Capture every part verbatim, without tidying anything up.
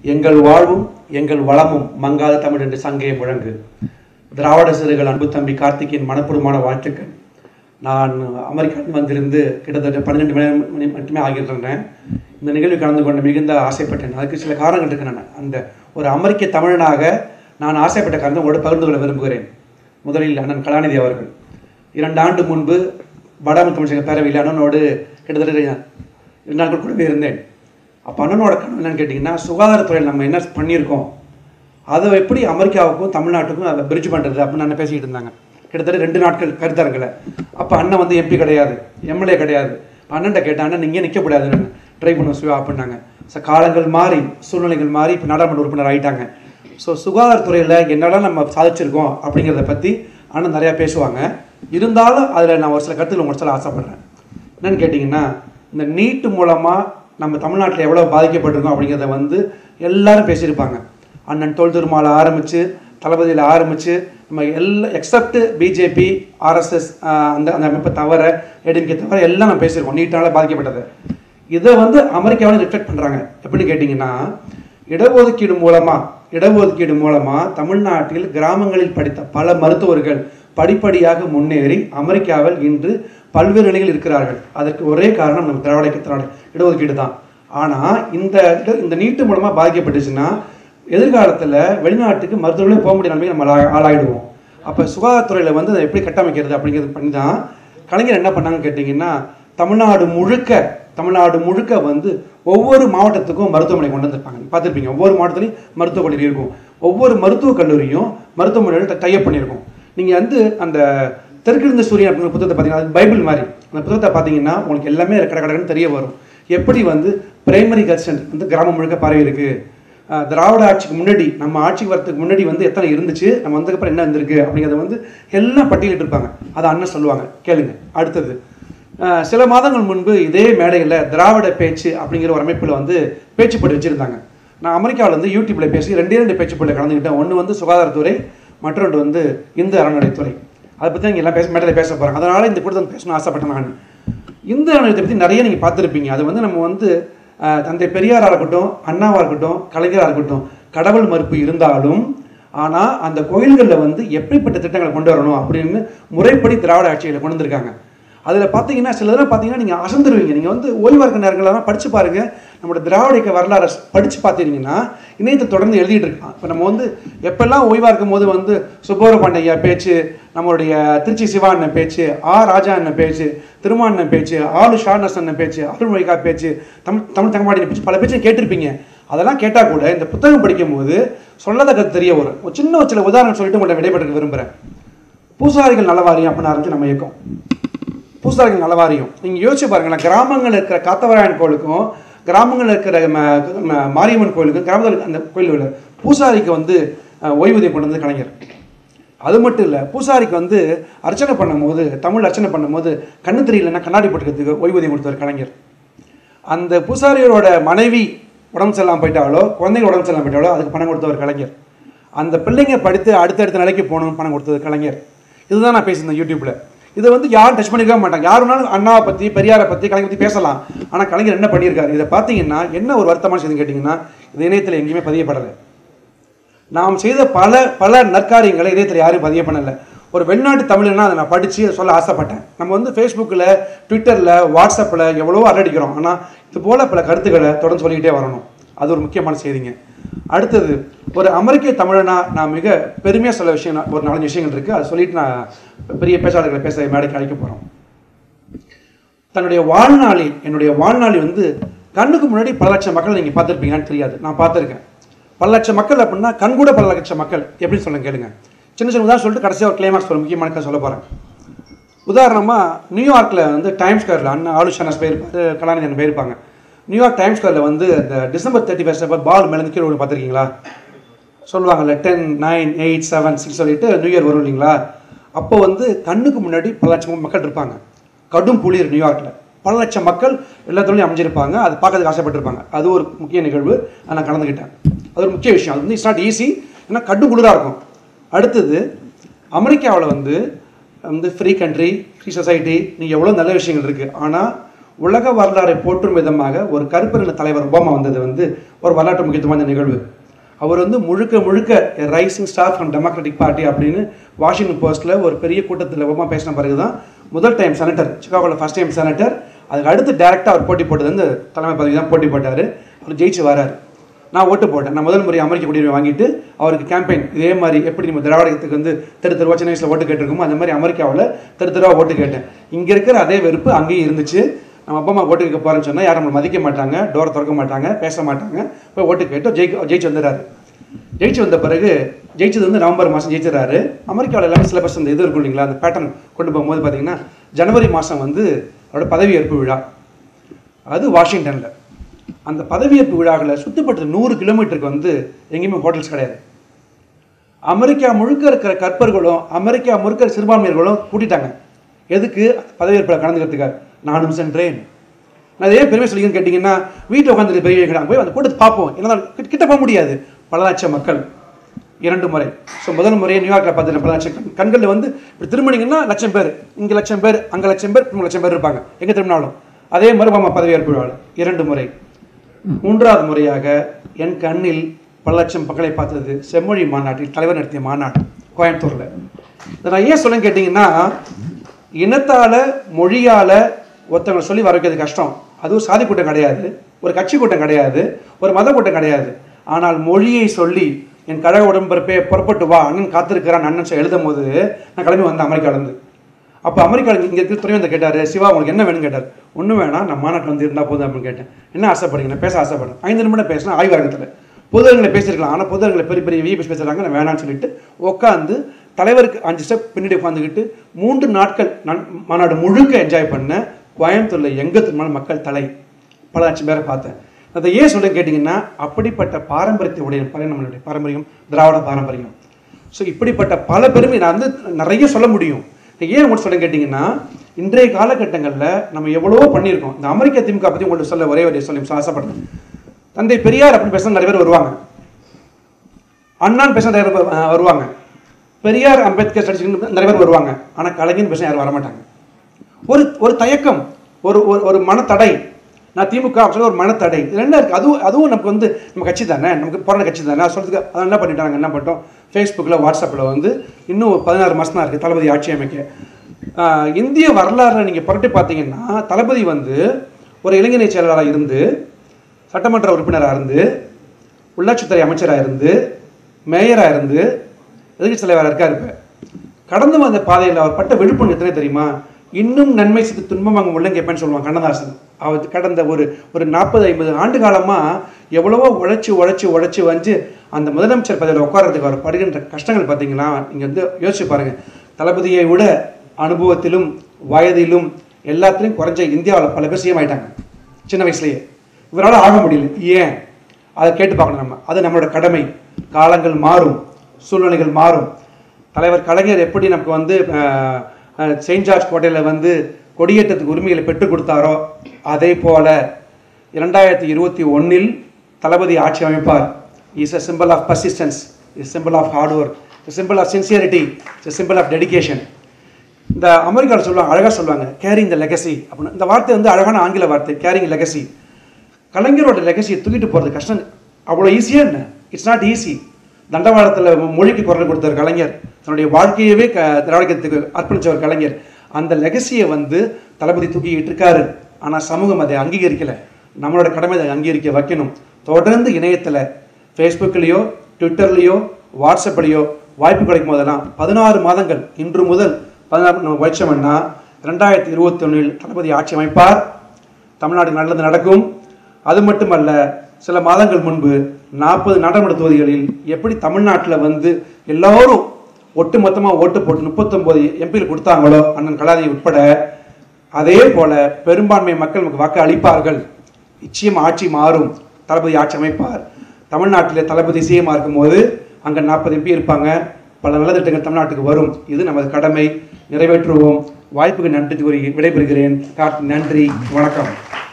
எங்கள் வாழ்வும் எங்கள் வளமும் மங்காத தமிழ் என்று சங்கே முழங்கு. திராவிட சிறுகள் அன்பு தம்பி கார்த்திகின் மனப்பூர்வமான வாழ்த்துக்கள். நான் அமெரிக்காவில் வந்திருந்து கிட்டத்தட்ட பன்னிரெண்டு மணி மட்டுமே ஆகியிருந்தேன். இந்த நிகழ்வு கலந்து கொண்டு மிகுந்த ஆசைப்பட்டேன். அதுக்கு சில காரணங்கள் இருக்கு. நான் அந்த ஒரு அமெரிக்க தமிழனாக நான் ஆசைப்பட்ட காரணம் உங்களோடு பகிர்ந்து கொள்ள விரும்புகிறேன். முதலில் அண்ணன் கலாநிதி அவர்கள் இரண்டு ஆண்டு முன்பு வடாம தமிழ்ச்சங்க பேரவையில் அண்ணனோடு கிட்டத்தட்ட இரண்டு நாட்கள் கூடவே இருந்தேன். அப்போ அண்ணனோட கனவு என்னன்னு கேட்டிங்கன்னா, சுகாதாரத்துறையில் நம்ம என்ன பண்ணியிருக்கோம் அதை எப்படி அமெரிக்காவுக்கும் தமிழ்நாட்டுக்கும் அதை பிரிட்ஜ் பண்ணுறது அப்படின்னு அண்ணன் பேசிக்கிட்டு இருந்தாங்க. கிட்டத்தட்ட ரெண்டு நாட்கள் கருத்தரங்களை. அப்போ அண்ணன் வந்து எம்பி கிடையாது, எம்எல்ஏ கிடையாது. அண்ணன்ட்ட கேட்டேன், அண்ணன் நீங்கள் நிற்க முடியாது, நான் ட்ரை பண்ண சுவா அப்படின்னாங்க. ஸோ காலங்கள் மாறி சூழ்நிலைகள் மாறி இப்போ நாடாளுமன்ற உறுப்பினர் ஆகிட்டாங்க. ஸோ சுகாதாரத்துறையில் என்னெல்லாம் நம்ம சாதிச்சிருக்கோம் அப்படிங்கிறத பற்றி அண்ணன் நிறையா பேசுவாங்க. இருந்தாலும் அதில் நான் ஒரு சில கருத்துக்கள் உங்களுக்கு சொல்ல ஆசைப்பட்றேன். என்னென்னு கேட்டிங்கன்னா, இந்த நீட்டு மூலமாக நம்ம தமிழ்நாட்டில் எவ்வளோ பாதிக்கப்பட்டிருக்கோம் அப்படிங்கிறத வந்து எல்லாரும் பேசியிருப்பாங்க. அண்ணன் தோல் திருமாவில் ஆரம்பித்து தளபதியில் ஆரம்பித்து நம்ம எல்லா எக்ஸப்ட் பிஜேபி ஆர்எஸ்எஸ் அந்த அந்த அமைப்பை தவிர ஏடிஎம்கே தவிர எல்லாம் நம்ம பேசியிருக்கோம் நீட்டால் பாதிக்கப்பட்டது. இதை வந்து அமெரிக்காவில் ரிஃப்ளெக்ட் பண்ணுறாங்க. எப்படின்னு கேட்டிங்கன்னா, இடஒதுக்கீடு மூலமாக இடஒதுக்கீடு மூலமாக தமிழ்நாட்டில் கிராமங்களில் படித்த பல மருத்துவர்கள் படிப்படியாக முன்னேறி அமெரிக்காவில் இன்று பல்வேறு நிலையில் இருக்கிறார்கள். அதற்கு ஒரே காரணம் நம்ம திராவிட திராவிட இடஒதுக்கீடு தான். ஆனால் இந்த இந்த நீட்டு மூலமாக பாதிக்கப்பட்டுச்சுன்னா எதிர்காலத்தில் வெளிநாட்டுக்கு மருத்துவர்களே போக முடியாத நிலைமைக்கு நம்ம ஆளாகிடுவோம். அப்போ சுகாதாரத்துறையில் வந்து அதை எப்படி கட்டமைக்கிறது அப்படிங்கிறது பண்ணி தான் கலைஞர் என்ன பண்ணாங்கன்னு கேட்டிங்கன்னா, தமிழ்நாடு முழுக்க தமிழ்நாடு முழுக்க வந்து ஒவ்வொரு மாவட்டத்துக்கும் மருத்துவமனை கொண்டு வந்திருப்பாங்க. பார்த்துருப்பீங்க, ஒவ்வொரு மாவட்டத்துலையும் மருத்துவக் கல்லூரி இருக்கும். ஒவ்வொரு மருத்துவக் கல்லூரியும் மருத்துவமனையில் டைப் பண்ணியிருக்கும். நீங்கள் வந்து அந்த தெற்கிழந்த சூரியன் அப்படிங்கிற புத்தகத்தை பார்த்தீங்கன்னா, அது பைபிள் மாதிரி. அந்த புத்தகத்தை பார்த்தீங்கன்னா உங்களுக்கு எல்லாமே கடை கடைன்னு தெரிய வரும். எப்படி வந்து பிரைமரி ஹெல்த் சென்டர் வந்து கிராமம் முழுக்க பரவி இருக்குது, திராவிட ஆட்சிக்கு முன்னாடி நம்ம ஆட்சிக்கு வரத்துக்கு முன்னாடி வந்து எத்தனை இருந்துச்சு, நம்ம வந்ததுக்கப்புறம் என்ன இருந்திருக்கு அப்படிங்கிறத வந்து எல்லாம் பட்டியலிட்டு இருப்பாங்க. அதை அண்ணன் சொல்லுவாங்க, கேளுங்க. அடுத்தது சில மாதங்கள் முன்பு இதே மேடையில் திராவிட பேச்சு அப்படிங்கிற ஒரு அமைப்பில் வந்து பேச்சு போட்டு வச்சுருந்தாங்க. நான் அமெரிக்காவில் வந்து யூடியூப்பில் பேசி ரெண்டே ரெண்டு பேச்சு போட்டு கலந்துக்கிட்டேன். ஒன்று வந்து சுகாதாரத்துறை, மற்றொன்று வந்து இந்து அறநிலைத்துறை. அதை பற்றி நீங்கள் எல்லாம் பேச மேடையில் பேச போகிறாங்க. அதனால் இந்த கூட்டத்தை பேசணும்னு ஆசைப்பட்டேன். நான் இந்து அறநிலையத்தை பற்றி நிறைய நீங்கள் பார்த்துருப்பீங்க. அது வந்து நம்ம வந்து தந்தை பெரியாராக இருக்கட்டும், அண்ணாவாக இருக்கட்டும், கலைஞராக இருக்கட்டும், கடவுள் மறுப்பு இருந்தாலும் ஆனால் அந்த கோயில்களில் வந்து எப்படிப்பட்ட திட்டங்களை கொண்டு வரணும் அப்படின்னு முறைப்படி திராவிட ஆட்சிகளை கொண்டு வந்திருக்காங்க. அதில் பார்த்தீங்கன்னா சில இதெல்லாம் பார்த்தீங்கன்னா நீங்கள் அசந்துருவீங்க. நீங்கள் வந்து ஓய்வாக இருக்க நேரங்களெல்லாம் படித்து பாருங்கள். நம்மளோட திராவிட வரலாறு படித்து பார்த்தீங்கன்னா இணையத்தை தொடர்ந்து எழுதிட்டு இருக்கான். இப்போ நம்ம வந்து எப்பெல்லாம் ஓய்வாக இருக்கும் போது வந்து சுப்பரபாண்டியா பேச்சு, நம்மளுடைய திருச்சி சிவா அண்ணன் பேச்சு, ஆ ராஜா அண்ணன் பேச்சு, திருமாண்ணன் பேச்சு, ஆளு ஷார்னஸ் அண்ணன் பேச்சு, அருள்மொழிகா பேச்சு, தமிழ் தமிழ் தங்கமாடி பேச்சு, பல பேச்சு கேட்டிருப்பீங்க. அதெல்லாம் கேட்டால் கூட இந்த புத்தகம் படிக்கும் போது சொல்லதக்க தெரிய வரும். ஒரு சின்ன ஒரு சில உதாரணம் சொல்லிட்டு உங்கள்கிட்ட விடைபெற்று விரும்புகிறேன். பூசாரிகள் நலவாரியம் அப்படின்னு ஆரம்பிச்சு நம்ம இயக்கம். பூசாரிகள் நலவாரியம் நீங்கள் யோசிச்சு பாருங்களேன். கிராமங்களில் இருக்கிற காத்தவராயன் கோயிலுக்கும் கிராமங்களில் இருக்கிற மாரியம்மன் கோயிலுக்கும் கிராமத்தில் அந்த கோயில்களில் பூசாரிக்கு வந்து ஓய்வூதியம் கொண்டு வந்து கலைஞர். அது மட்டும் இல்லை, பூசாரிக்கு வந்து அர்ச்சனை பண்ணும்போது தமிழ் அர்ச்சனை பண்ணும்போது கண்ணு தெரியலன்னா கண்ணாடி போட்டுக்கிறதுக்கு ஓய்வூதியம் கொடுத்தவர் கலைஞர். அந்த பூசாரியோட மனைவி உடம்பு செல்லாமல் போயிட்டாலோ, குழந்தைங்க உடம்பு செல்லாமல் போயிட்டாலோ அதுக்கு பணம் கொடுத்தவர் கலைஞர். அந்த பிள்ளைங்க படித்து அடுத்தடுத்த நிலைக்கு போகணும்னு பணம் கொடுத்தது கலைஞர். இதுதான் நான் பேசியிருந்தேன் யூடியூப்பில். இதை வந்து யாரும் டச் பண்ணிக்க மாட்டாங்க. யாருனாலும் அண்ணாவை பற்றி, பெரியாரை பற்றி, கலைஞர் பற்றி பேசலாம். ஆனால் கலைஞர் என்ன பண்ணியிருக்காரு இதை பார்த்தீங்கன்னா என்ன ஒரு வருத்தமான செய்தி கேட்டிங்கன்னா, இது இணையத்தில் எங்கேயுமே பதியப்படலை. நாம் செய்த பல பல நற்காரியங்களை இணையத்தில் யாரும் பதிய பண்ணலை. ஒரு வெளிநாட்டு தமிழ்னா அதை நான் படித்து சொல்ல ஆசைப்பட்டேன். நம்ம வந்து ஃபேஸ்புக்கில், ட்விட்டரில், வாட்ஸ்அப்பில் எவ்வளவோ அரடிக்கிறோம். ஆனால் இது போல் பல கருத்துக்களை தொடர்ந்து சொல்லிக்கிட்டே வரணும். அது ஒரு முக்கியமான செய்திங்க. அடுத்தது, ஒரு அமெரிக்க தமிழனா நான் மிக பெருமையாக சொல்ல விஷயம் ஒரு நாலஞ்சு விஷயங்கள் இருக்குது. அதை சொல்லிட்டு நான் பெரிய பேச்சாளர்களை பேச மேடைக்கு அழைக்க போகிறோம். தன்னுடைய வாழ்நாளில் என்னுடைய வாழ்நாளில் வந்து கண்ணுக்கு முன்னாடி பல லட்சம் மக்கள் நீங்கள் பார்த்துருப்பீங்கன்னு தெரியாது. நான் பார்த்துருக்கேன். பல லட்சம் மக்கள் அப்படின்னா கண்கூட பல லட்சம் மக்கள் எப்படின்னு சொல்லுங்க கேளுங்க. சின்ன சின்ன உதாரணம் சொல்லிட்டு கடைசியாக ஒரு கிளைமாக்ஸ் ஒரு முக்கியமான சொல்ல போகிறேன். உதாரணமாக நியூயார்க்கில் வந்து டைம்ஸ் ஸ்கொயரில் அண்ணன் ஆளு ஷார்னஸ் போயிருப்பாரு, கலாநிதி போயிருப்பாங்க. நியூயார்க் டைம்ஸ் ஸ்கொயரில் வந்து இந்த டிசம்பர் தேர்ட்டி ஃபர்ஸ்ட் அப்போ பால் மேலே கீழே ஒன்று பார்த்துருக்கீங்களா? சொல்லுவாங்கல்ல ten nine eight seven six சொல்லிட்டு நியூ இயர் வரும் இல்லைங்களா? அப்போ வந்து கண்ணுக்கு முன்னாடி பல லட்சம் மக்கள் இருப்பாங்க. கடும் குளிர் நியூயார்க்கில் பல லட்சம் மக்கள் எல்லாத்துலையும் அமைஞ்சிருப்பாங்க. அது பார்க்கறதுக்கு ஆசைப்பட்டிருப்பாங்க. அது ஒரு முக்கிய நிகழ்வு. அதை நான் கலந்துக்கிட்டேன். அது ஒரு முக்கிய விஷயம். அது வந்து இட்ஸ் நாட் ஈஸி, ஏன்னா கடும் குளிராக இருக்கும். அடுத்தது, அமெரிக்காவில் வந்து வந்து ஃப்ரீ கண்ட்ரி, ஃப்ரீ சொசைட்டி, நீங்கள் எவ்வளோ நல்ல விஷயங்கள் இருக்குது. ஆனால் உலக வரலாறை போற்றும் விதமாக ஒரு கருப்பின தலைவர் ஒபாமா வந்தது வந்து ஒரு வரலாற்று முக்கியத்துவமான நிகழ்வு. அவர் வந்து முழுக்க முழுக்க rising star from democratic party அப்படின்னு வாஷிங்டன் போஸ்ட்டில் ஒரு பெரிய கூட்டத்தில் ஒபாமா பேசின பிறகு தான் முதல் டைம் செனட்டர், சிகாகோவில் ஃபஸ்ட் டைம் செனட்டர், அதுக்கு அடுத்து டேரெக்டாக அவர் போட்டி போட்டது வந்து தலைமை பதவி தான் போட்டி போட்டார். அவர் ஜெயிச்சு வரார். நான் ஓட்டு போட்டேன். நான் முதல் முறை அமெரிக்க குடியுரிமை வாங்கிட்டு அவருக்கு கேம்பெயின் இதே மாதிரி எப்படி நம்ம திராவிடத்துக்கு வந்து தெரு தெருவா சின்ன வயசில் ஓட்டு கேட்டிருக்கோமோ அந்த மாதிரி அமெரிக்காவில் தெரு தெருவா ஓட்டு கேட்டேன். இங்கே இருக்கிற அதே வெறுப்பு அங்கேயும் இருந்துச்சு. நம்ம அப்பா அம்மா ஓட்டு கேட்க போகிறேன்னு சொன்னால் யாரும் நம்மளை மதிக்க மாட்டாங்க, டோரை திறக்க மாட்டாங்க, பேச மாட்டாங்க. போய் ஓட்டு கேட்டு ஜெயிக்க ஜெயிச்சு வந்துடுறாரு. ஜெயிச்சு வந்த பிறகு ஜெயிச்சது வந்து நவம்பர் மாதம் ஜெயிச்சிடறாரு. அமெரிக்காவில் எல்லாமே சிலபஸ் அந்த இது இருக்கும் இல்லைங்களா, அந்த பேட்டர்ன் கொண்டு போகும்போது பார்த்தீங்கன்னா ஜனவரி மாதம் வந்து அவரோட பதவியேற்பு விழா. அது வாஷிங்டனில். அந்த பதவியேற்பு விழாவில் சுத்தப்பட்டு நூறு கிலோமீட்டருக்கு வந்து எங்கேயுமே ஹோட்டல்ஸ் கிடையாது. அமெரிக்கா முழுக்க இருக்கிற கற்பர்களும் அமெரிக்கா முழுக்க சிறுபான்மையர்களும் கூட்டிட்டாங்க. எதுக்கு? பதவியேற்பில் கலந்துக்கிறதுக்காக. நானும் சென்றேன். நான் அதே பெருமை சொல்லிங்கன்னு கேட்டிங்கன்னா வீட்டில் உட்காந்து பெரிய கேட்டாங்க, போய் அந்த கூட்டத்தை பார்ப்போம். என்ன கிட்ட போக முடியாது. பல லட்சம் மக்கள் இரண்டு முறை. ஸோ முதல் முறையை நியூயார்க்கில் பார்த்து பல லட்சம் கண்களில் வந்து இப்படி திரும்பினீங்கன்னா லட்சம் பேர், இங்கே லட்சம் பேர், அங்கே லட்சம் பேர், மூணு லட்சம் பேர் இருப்பாங்க எங்கே திரும்பினாலும். அதே மாதிரி நம்ம பதவியேற்பு விழா இரண்டு முறை. மூன்றாவது முறையாக என் கண்ணில் பல லட்சம் மக்களை பார்த்தது செம்மொழி மாநாட்டில் தலைவர் நடத்திய மாநாடு கோயம்புத்தூரில். இதை நான் ஏன் சொல்ல கேட்டிங்கன்னா, இனத்தால் மொழியால் ஒருத்தவங்களை சொல்லி வர வைக்கிறது கஷ்டம். அதுவும் சாதி கூட்டம் கிடையாது, ஒரு கட்சி கூட்டம் கிடையாது, ஒரு மத கூட்டம் கிடையாது. ஆனால் மொழியை சொல்லி என் கழக உடம்பரப்பே புறப்பட்டு வா அண்ணன் காத்திருக்கிறான் அண்ணன் எழுதும் போது நான் கிளம்பி வந்தேன் அமெரிக்காவிலேருந்து. அப்போ அமெரிக்காவில் இங்கே இருக்கிற துறை வந்து கேட்டார், சிவா உங்களுக்கு என்ன வேணும்னு கேட்டார். ஒன்றும் வேணாம், நான் மாநாட்டில் வந்து இருந்தால் போதும் அப்படின்னு கேட்டேன். என்ன ஆசைப்படுறீங்க? நான் பேச ஆசைப்படுறேன். ஐந்து நிமிடம் பேசினா ஆய்வரங்கத்தில் பொதுவர்களை பேசியிருக்கலாம். ஆனால் பொதுவர்களை பெரிய பெரிய விஐபிஸ் பேசுகிறாங்க, நான் வேணான்னு சொல்லிட்டு உட்காந்து தலைவருக்கு அஞ்சு ஸ்டெப் பின்னாடி உட்காந்துக்கிட்டு மூன்று நாட்கள் நான் மாநாடு முழுக்க என்ஜாய் பண்ணேன். கோயம்புத்தூரில் எங்கே திரும்பினாலும் மக்கள் தலை பல லட்சம் பேரை பார்த்தேன். அதை ஏன் சொல்ல கேட்டிங்கன்னா, அப்படிப்பட்ட பாரம்பரியத்தை உடைய நம்மளுடைய பாரம்பரியம் திராவிட பாரம்பரியம். ஸோ இப்படிப்பட்ட பல பெருமை நான் வந்து நிறைய சொல்ல முடியும். ஏன் உங்களுக்கு சொல்ல கேட்டிங்கன்னா, இன்றைய காலகட்டங்களில் நம்ம எவ்வளவோ பண்ணியிருக்கோம். இந்த அமெரிக்க திமுக பற்றி உங்களுக்கு சொல்ல ஒரே ஒரு சொல்லி ஆசைப்படுறேன். தந்தை பெரியார் அப்படின்னு பேச நிறைய பேர் வருவாங்க, அண்ணான்னு பேச நிறைய பேர் வருவாங்க, பெரியார் அம்பேத்கர் நிறைய பேர் வருவாங்க. ஆனால் கலைஞன் பேச யாரும் வரமாட்டாங்க. ஒரு ஒரு தயக்கம், ஒரு ஒரு மனத்தடை. நான் திமுக அப்படின்னு ஒரு மனத்தடை இது என்ன இருக்குது? அதுவும் அதுவும் நமக்கு வந்து நம்ம கட்சி தானே, நமக்கு பிறந்த கட்சி தானே சொல்கிறதுக்கு அதை என்ன பண்ணிட்டாங்க, என்ன பண்ணிட்டோம், ஃபேஸ்புக்கில் வாட்ஸ்அப்பில் வந்து இன்னும் பதினாறு மாதம் தான் இருக்குது தளபதி ஆட்சி அமைக்க. இந்திய வரலாறு நீங்கள் புரட்டி பார்த்தீங்கன்னா, தளபதி வந்து ஒரு இளைஞரணி செயலாளராக இருந்து, சட்டமன்ற உறுப்பினராக இருந்து, உள்ளாட்சித்துறை அமைச்சராக இருந்து, மேயராக இருந்து, எதிர்கட்சி தலைவராக இருக்கார். இப்போ கடந்து வந்த பாதையில் அவர் பட்ட விழுப்புணர்வு எத்தனை தெரியுமா? இன்னும் நன்மை செய்து துன்பம் அங்கே உள்ளங்கேப்பேன்னு சொல்லுவாங்க கண்ணதாசன். அவர் கடந்த ஒரு ஒரு நாற்பது ஐம்பது ஆண்டு காலமாக எவ்வளவோ உழைச்சி உழைச்சி உழைச்சி வந்து அந்த முதலமைச்சர் பதவியில் உட்காரத்துக்கு அவர் படுகின்ற கஷ்டங்கள் பார்த்தீங்களா? நீங்கள் வந்து யோசிச்சு பாருங்கள். தளபதியை விட அனுபவத்திலும் வயதிலும் எல்லாத்துலேயும் குறைஞ்ச இந்தியாவில் பல பேர் சிஎம் ஆகிட்டாங்க சின்ன வயசுலேயே. இவரால் ஆக முடியல. ஏன்? அதை கேட்டு பார்க்கணும் நம்ம. அது நம்மளோட கடமை. காலங்கள் மாறும், சூழ்நிலைகள் மாறும். தலைவர் கலைஞர் எப்படி நமக்கு வந்து செயின்ட் ஜார்ஜ் கோட்டையில் வந்து கொடியேற்றத்துக்கு உரிமைகளை பெற்றுக் கொடுத்தாரோ, அதே போல இரண்டாயிரத்தி இருபத்தி ஒன்றில் தளபதி ஆட்சி அமைப்பார். Is a symbol of persistence, is symbol of hard work, is symbol of sincerity, is symbol of dedication. இந்த அமெரிக்காவில் சொல்லுவாங்க, அழகாக சொல்லுவாங்க, கேரிங் த லெகசி அப்படின்னு. இந்த வார்த்தை வந்து அழகான ஆங்கில வார்த்தை, கேரிங் லெகசி. கலைஞரோட லெகசியை தூக்கிட்டு போகிறது கஷ்டம். அவ்வளோ ஈஸியாக என்ன? It's not easy. தண்டவாளத்தில் மொழிக்கு குரல் கொடுத்தவர் கலைஞர், தன்னுடைய வாழ்க்கையவே க திராவிடத்துக்கு அர்ப்பணித்தவர் கலைஞர். அந்த லெகசியை வந்து தளபதி தூக்கிட்டு இருக்காரு. ஆனால் சமூகம் அதை அங்கீகரிக்கலை. நம்மளோட கடமை அதை அங்கீகரிக்க வைக்கணும். தொடர்ந்து இணையத்தில் ஃபேஸ்புக்லேயோ ட்விட்டர்லேயோ வாட்ஸ்அப்லேயோ வாய்ப்பு கிடைக்கும் போதெல்லாம் பதினாறு மாதங்கள் இன்று முதல் பதினாறு நம்ம வச்சோம்னா ரெண்டாயிரத்தி இருபத்தி ஒன்றில் தளபதி ஆட்சி அமைப்பார். தமிழ்நாடு நல்லது நடக்கும். அது மட்டுமல்ல, சில மாதங்கள் முன்பு நாற்பது நாடாளுமன்ற தொகுதிகளில் எப்படி தமிழ்நாட்டில் வந்து எல்லோரும் ஒட்டு மொத்தமாக ஓட்டு போட்டு முப்பத்தொம்போது எம்பியில் கொடுத்தாங்களோ அண்ணன் கலாநிதி உட்பட, அதே போல பெரும்பான்மை மக்கள் நமக்கு வாக்கு அளிப்பார்கள். நிச்சயம் ஆட்சி மாறும். தளபதி ஆட்சி அமைப்பார். தமிழ்நாட்டில் தளபதி சிஎம்மாக இருக்கும்போது அங்கே நாற்பது எம்பி இருப்பாங்க. பல நலத்திட்டங்கள் தமிழ்நாட்டுக்கு வரும். இது நமது கடமை. நிறைவேற்றுவோம். வாய்ப்புக்கு நன்றி கூறி விடைபெறுகிறேன். நன்றி, வணக்கம்.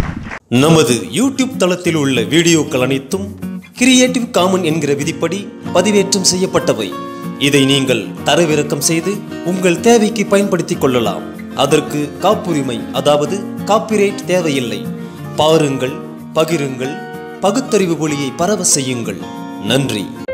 நமது யூடியூப் தளத்தில் உள்ள வீடியோக்கள் அனைத்தும் கிரியேட்டிவ் காமன் என்கிற விதிப்படி பதிவேற்றம் செய்யப்பட்டவை. இதை நீங்கள் தரவிறக்கம் செய்து உங்கள் தேவைக்கு பயன்படுத்திக் கொள்ளலாம். அதற்கு காப்புரிமை அதாவது காப்பிரைட் தேவையில்லை. பாருங்கள், பகிருங்கள், பகுத்தறிவு ஒளியை பரவ செய்யுங்கள். நன்றி.